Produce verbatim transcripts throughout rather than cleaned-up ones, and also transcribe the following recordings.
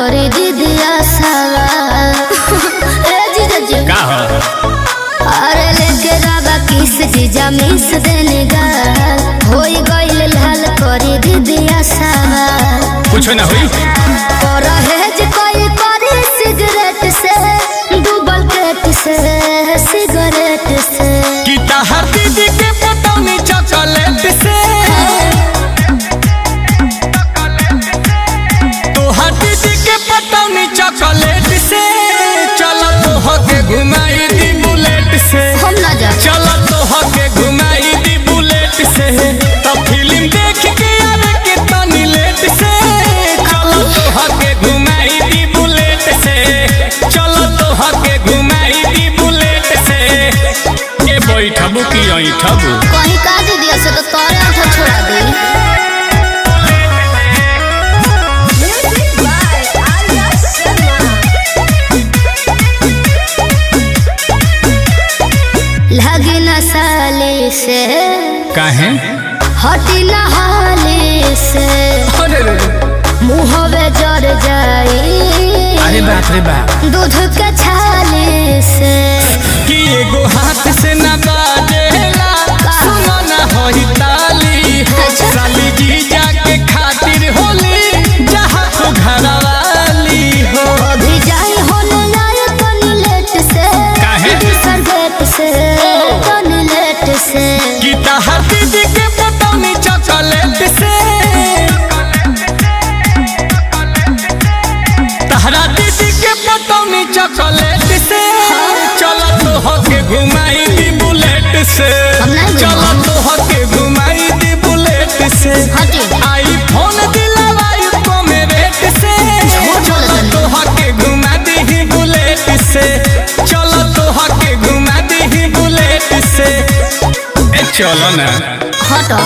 करी दीदिया सवाल ए जीजा जी का हो अरे लेके रावा किस जीजा मिस देने गाल होई गइल लाल करी दीदिया सवाल कुछ ना हुई और हेज कोई करी सिगरेट से डूबल केट से सिगरेट से कि तहर दीदी के पटौनी चॉकलेट से तोहर दीदी के पटौनी चॉकलेट से चलो तो होके घुमाई दी बुलेट से हम ना जा चलो तो होके घुमाई दी बुलेट से तो फिल्म देख के आवे के तनी लेट से चलो तो होके घुमाई दी बुलेट से चलो तो होके घुमाई दी बुलेट से ए बैठबू की ऐठबू कहीं का दीदिया से तो तोरे उठा छोड़ा दे लगी न साले से काहे हटी न हाले से मुँहवे जर जाई अरे बाप रे बाप दूध के छाले से कि एगो हाथ से न बाजेला सुनो न होई ताली हो साली जीजा के खातिर होली जहाँ तो घरवाली हो अभी जाई होने लाए तनी लेट से काहे सरगेट से तनी लेट से कि तहर दीदी के पटौनी चॉकलेट से तहरा दीदी के पटौनी चॉकलेट से चलो तो होके घुमाई दी बुलेट से हम नहीं चलो तो होके घुमाई दी बुलेट से हटी आईफोन दिलवाई को मेरेट से चलो तो होके घुमा दी बुलेट से चलो तो होके घुमा दी बुलेट से ए चलो ना हटो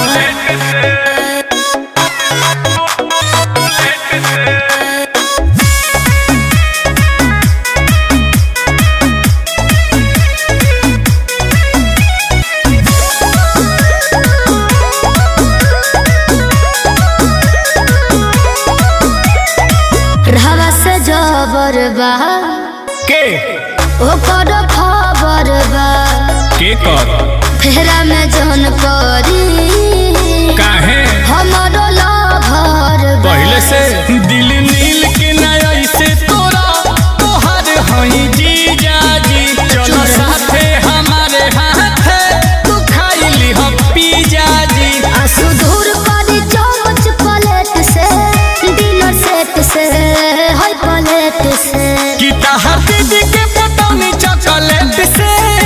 रहवा से जबर बा के ओकर खबर बा के कर फेरा में जौन परी काहे हमारो लभर बा पहले से दिल नील के नया से तोरा तोहर हई जीजा जी चलो साथे हमारे हाथ तू खाइली हम पिज्जा जी आंसू दूर करी चमच प्लेट से डिनर सेट से हाय प्लेट से कि तहर दीदी के पटौनी चॉकलेट से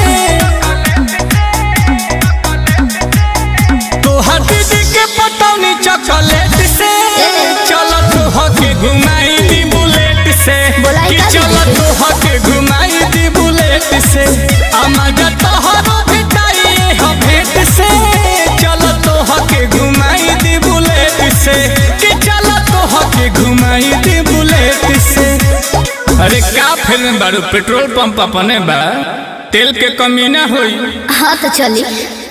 तोहर दीदी के पटौनी चॉकलेट से चलो तो होके घुमाई दी बुलेट से बोलाई कि का चलो दीदी? तो होके घुमाई दी बुलेट से अमजा तोहरो भेटाई हो भेट से चलो तो होके घुमाई दी बुलेट से कि चलो तो होके घुमाई दी बुलेट से अरे का फिल्म बारू पेट्रोल पंप अपने बा तेल के कमी ना होई हाँ तो चली